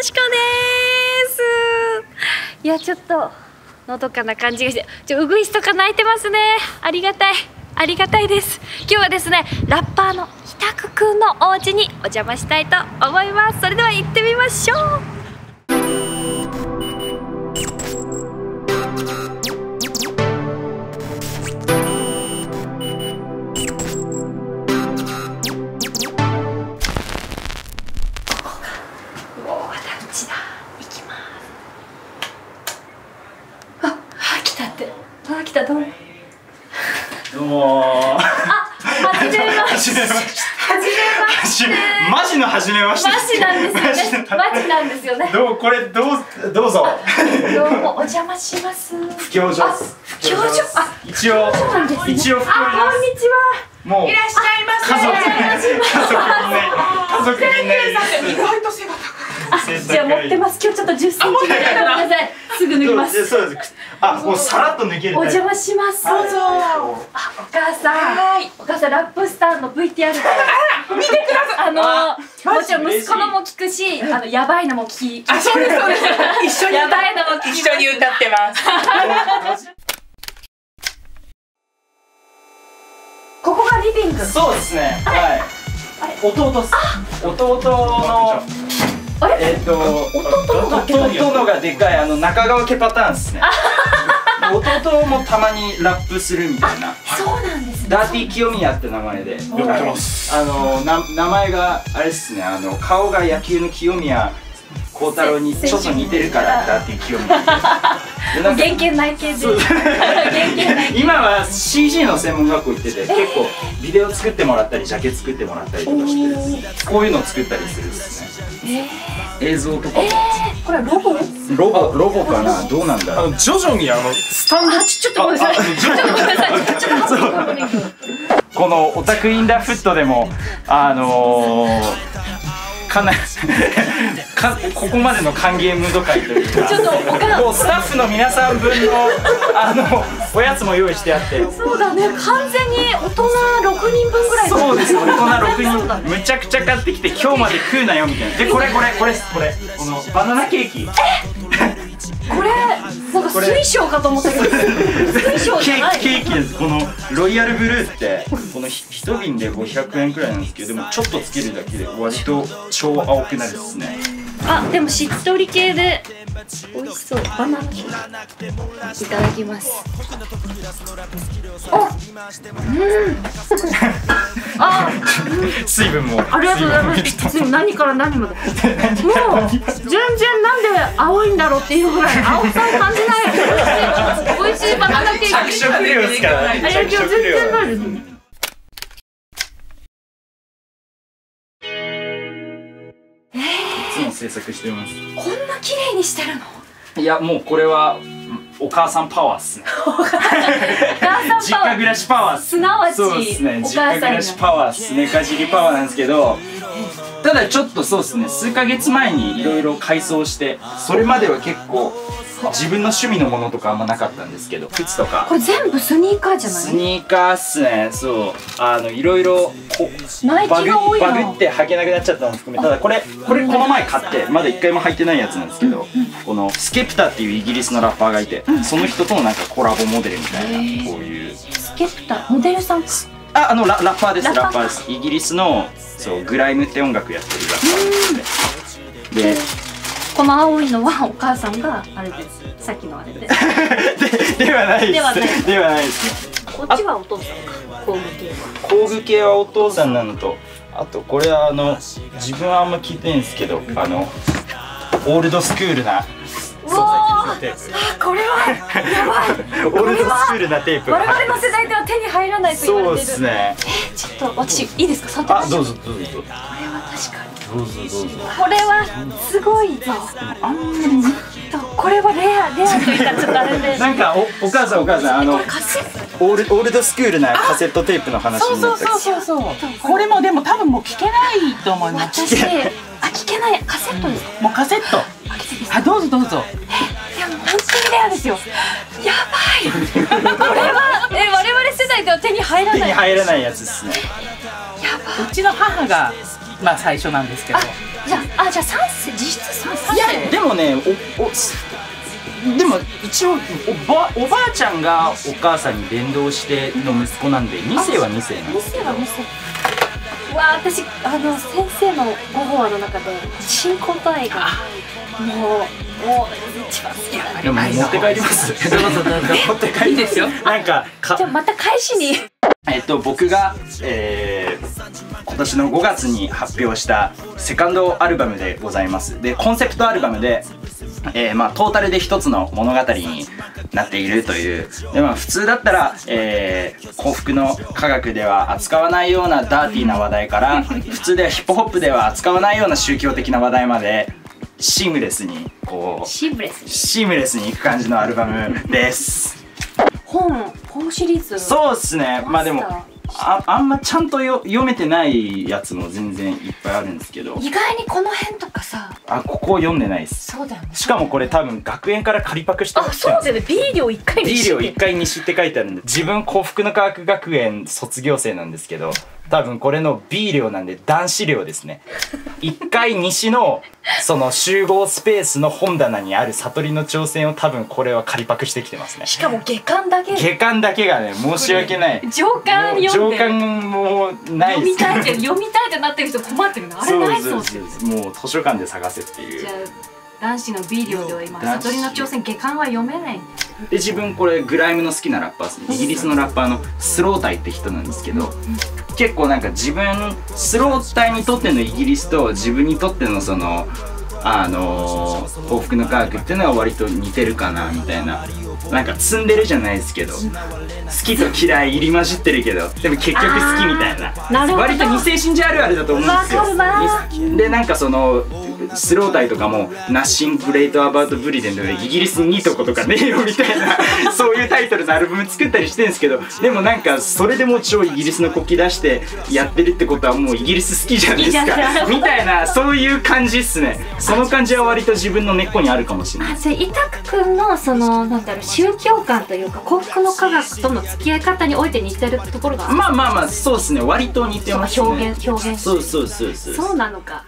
しこです。いやちょっとのどかな感じがしてウグイスとか鳴いてますね。ありがたいありがたいです。今日はですねラッパーのひたくくんのお家にお邪魔したいと思います。それでは行ってみましょう。どうも。 どうも。 はじめまして。はじめまして。 マジのはじめまして。 マジなんですよね。マジなんですよね。 どうぞ。 どうもお邪魔します。 不教所。 不教所。 一応不教所です。 こんにちは。 もういらっしゃいませ。 家族みんな意外と背が高い。 じゃあ持ってます。今日ちょっと10センチぐらい。ごめんなさい。すぐ脱ぎます。 そうです。もうさらっと抜ける。 お邪魔します。どうぞ。お母さんラップスターの VTR で。 見てください。 もちろん息子のも聞くし、やばいのも聞き。 そうですそうです。一緒にやばいのも聞き。 一緒に歌ってます。 ここがリビング。 そうですね。はい。弟の弟のがでかい中川家パターンですね。弟もたまにラップするみたいな。 そうなんですね。 ダーティー清宮って名前でやってます。名前があれですね。顔が野球の清宮幸太郎にちょっと似てるからダーティー清宮。 原型内形で。 今は CG の専門学校行ってて、結構ビデオ作ってもらったりジャケ作ってもらったりとかしてこういうのを作ったりするんですね。映像とかこれはロボかな、どうなんだろう。 徐々にスタンドちょっとごめんなさい。 このオタクインダーフットでもかなりここまでの歓迎ムード会というか、もうスタッフの皆さん分のおやつも用意してあって。 そうだね、完全に大人6人分ぐらい。 そうです、大人6人むちゃくちゃ買ってきて今日まで食うなよみたいな。でこれこのバナナケーキ。 これなんか水晶かと思ったけど水晶じゃない。 ケーキです。このロイヤルブルーってこの一瓶で500円くらいなんですけど、でもちょっとつけるだけで割と超青くなるですね。 でもしっとり系で美味しそう。バナナケーキいただきます。 水分もありがとうございます。何から何までもう全然なんで青いんだろうっていうぐらい青さを感じない。美味しいバナナケーキ。 着色料ですからね。 全然ないですね。 いつも制作してます。 こんな綺麗にしてるの？ いやもうこれはお母さんパワーっすね。実家暮らしパワーっす。 すなわちそうですね。実家暮らしパワーっすね。かじりパワーなんですけど、ただちょっとそうですね。数ヶ月前にいろいろ改装して、それまでは結構自分の趣味のものとかあんまなかったんですけど、靴とか。 これ全部スニーカーじゃない？ スニーカーっすね。そう、いろいろナイキが多いな。 バグって履けなくなっちゃったのも含め、ただこれこの前買ってまだ1回も履いてないやつなんですけど、このスケプタっていうイギリスのラッパーがいて、その人とのなんかコラボモデルみたいな、こういう。 スケプタモデルさん？ ラッパーです。ラッパーです。イギリスのグライムって音楽やってるラッパーで。 この青いのはお母さんがあれです。さっきのあれです。 ではないです。ではないですね。 こっちはお父さんか。工具系は。 工具系はお父さんなのと、あとこれは自分はあんま聞いてないんですけど、オールドスクールな。これはやばい。オールドスクールなテープ。 我々の世代では手に入らないと言われてる。 そうですね。 ちょっと私いいですか？触ってみましょう。 どうぞ。これは確かに。 どうぞ。 これはすごいぞ。これはレアと言ったらちょっとあれで。 なんかお母さんこれカセット。 オールドスクールなカセットテープの話になった。 そう。これもでも多分もう聞けないと思います。 私聞けない。カセットですか？ もうカセット。どうぞ。 いやもう本当にレアですよ。やばい。これは我々世代では手に入らない。 手に入らないやつですね。 やばい。 うちの母が最初なんですけど。 じゃあ3世、実質3 いや世。 でもねでも一応おばあちゃんがお母さんに伝道しての息子なんで、2世は2世なんですけど。 2世。わあ、私先生の5話の中で新婚と愛がもう一番好きだ。 でも持って帰ります。持って帰りですよ。なんかじゃあまた返しに。 僕が、今年の5月に発表したセカンドアルバムでございます。でコンセプトアルバムで、トータルで一つの物語になっているという。で、普通だったら、幸福の科学では扱わないようなダーティーな話題から普通ではヒップホップでは扱わないような宗教的な話題までシームレスにシームレスにいく感じのアルバムです。 本シリーズ。 そうっすね。でもあんまちゃんと読めてないやつも全然いっぱいあるんですけど、 意外にこの辺とかさ、 ここ読んでないっす。 そうだよね。 しかもこれ多分学園から仮パクしてそうだよね。B 寮1回に B 寮1回西って書いてあるんで、自分幸福の科学学園卒業生なんですけど、多分これの B 寮なんで男子寮ですね。1階西のその集合スペースの本棚にある悟りの挑戦を多分これは仮パクしてきてますね。 しかも下巻だけがね、申し訳ない。 上巻読んで上巻もないです。 読みたいってなってる人困ってるの。あれないそうです。 もう図書館で探せっていう。 じゃあ男子の B 寮では今悟りの挑戦下巻は読めない。 で自分これグライムの好きなラッパーですね。イギリスのラッパーのスロータイって人なんですけど、結構なんか自分スロータイにとってのイギリスと自分にとってのその幸福の科学っていうのは割と似てるかなみたいな。なんか積んでるじゃないですけど、好きと嫌い入り混じってるけどでも結局好きみたいな、割と二世信者あるあるだと思うんですよ。 わかるな。 でなんかそのスロータイとかも「ナッシング・グレート・アバウト・ブリデン」でイギリスにいいとことかねえよみたいなそういうタイトルのアルバム作ったりしてるんですけど、でもなんかそれでも超イギリスの国旗出してやってるってことはもうイギリス好きじゃないですかみたいな、そういう感じっすね。その感じは割と自分の根っこにあるかもしれない。 それイタク君のそのなんだろう、宗教観というか幸福の科学との付き合い方において似てるところがある。 まあそうですね、割と似てますね。 表現そうなのか。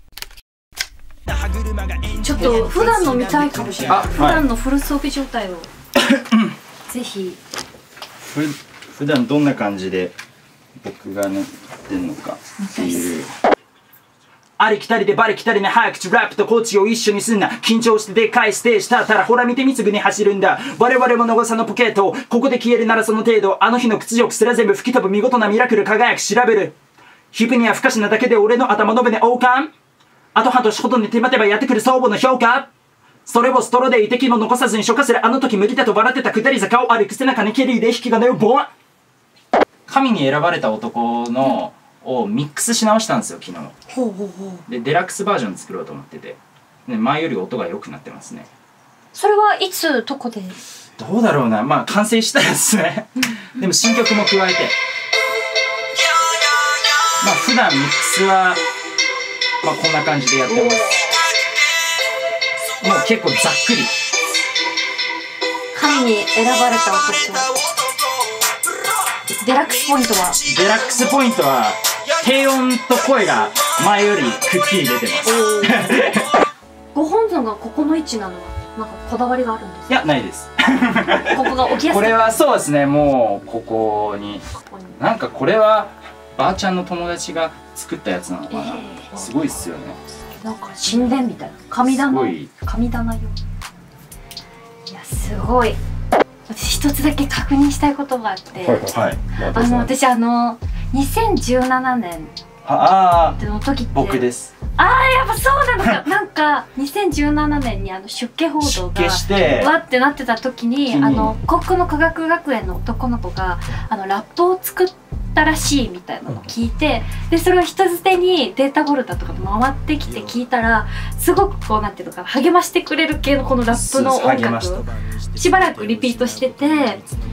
ちょっと普段の見たいかもしれない。普段のフル装備状態をぜひ。 普段どんな感じで僕がねってんのかっていう。ありきたりでバリきたりね、早口ラップとコーチを一緒にすんな。緊張してでかいステージ立ったらほら見てみつぐに走るんだ。我々も長さのポケット、ここで消えるならその程度。あの日の屈辱すら全部吹き飛ぶ見事なミラクル輝く調べる。皮膚には不可視なだけで俺の頭の上で王冠。後半年ほどに手間手間やってくる相互の評価。それをストロで遺跡も残さずに消化する。あの時無理だと笑ってた下り坂を歩く背中に蹴りで引き金をボン。神に選ばれた男のをミックスし直したんですよ昨日。でデラックスバージョン作ろうと思ってて、前より音が良くなってますね。 それはいつどこで？ どうだろうな、完成したらですねでも新曲も加えて、普段ミックスはこんな感じでやってます。もう結構ざっくり。 神に選ばれた男。デラックスポイントは低音と声が前よりくっきり出てます。 ご本尊がここの位置なのはなんかこだわりがあるんですか？ いや、ないです。 ここが置きやすい。 これはそうですね、もうここになんかこれはばあちゃんの友達が作ったやつなのかな。すごいっすよね。 なんか神殿みたいな神棚よ。いやすごい。私一つだけ確認したいことがあって、私2017年の時って僕です。 やっぱそうなのか。なんか2017年に出家報道がわってなってた時に幸福の科学学園の男の子がラップを作ったらしいみたいなのを聞いて、でそれを人づてにデータフォルダとかで回ってきて聞いたら、すごくこうなんていうのかな、励ましてくれる系のこのラップの音楽をしばらくリピートしてて、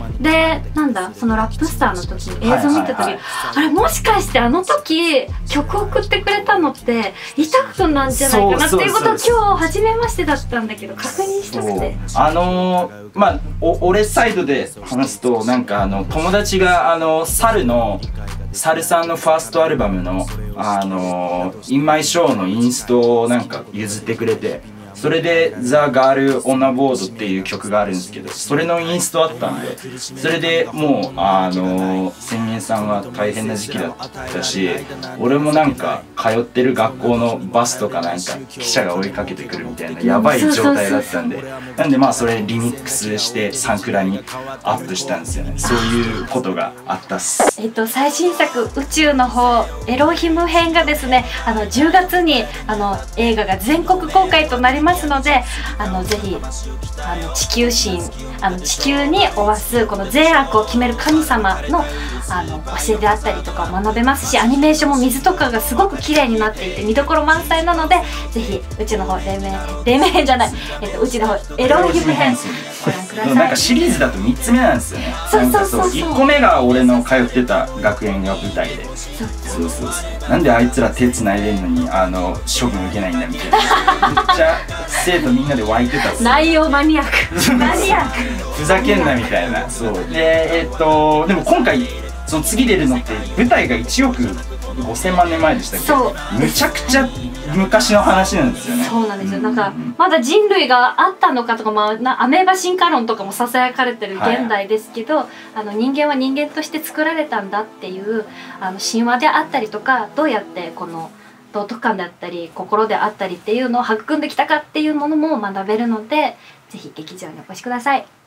でなんだそのラップスターの時に映像見た時、 はいはいはい、 あれもしかしてあの時曲送ってくれたのってイタクくんなんじゃないかなっていうことを今日初めましてだったんだけど確認したくて。 まあ俺サイドで話すとなんか友達がサルさんのファーストアルバムのインマイショーのインストをなんか譲ってくれて、それで「ザ・ガール・オン・ア・ボード」っていう曲があるんですけど、それのインストあったんで、それでもう千円さんは大変な時期だったし、俺もなんか通ってる学校のバスとかなんか記者が追いかけてくるみたいなやばい状態だったんで、なんでまあそれリミックスしてサンクラにアップしたんですよね。そういうことがあったっす。 最新作宇宙の方エロヒム編がですね10月に映画が全国公開となりますので、ぜひ地球神地球に負わすこの善悪を決める神様の教えであったりとか学べますし、アニメーションも水とかがすごく綺麗になっていて見どころ満載なので、ぜひうちの方黎明編じゃない、うちの方エロヒム編ご覧ください。 なんかシリーズだと3つ目なんですよね。 そう 1個目が俺の通ってた学園が舞台で、なんであいつら手繋いでんのに処分受けないんだみたいな、めっちゃ生徒みんなで湧いてたっす。 内容マニアックマニアックふざけんなみたいな。そうででも今回その次出るのって舞台が1億5000万年前でしたっけ。 そうむちゃくちゃ昔の話なんですよね。 そうなんですよ。なんかまだ人類があったのかとか、アメーバ進化論とかもささやかれてる現代ですけど、人間は人間として作られたんだっていう神話であったりとか、どうやってこの道徳観であったり心であったりっていうのを育んできたかっていうものも学べるので、ぜひ劇場にお越しください。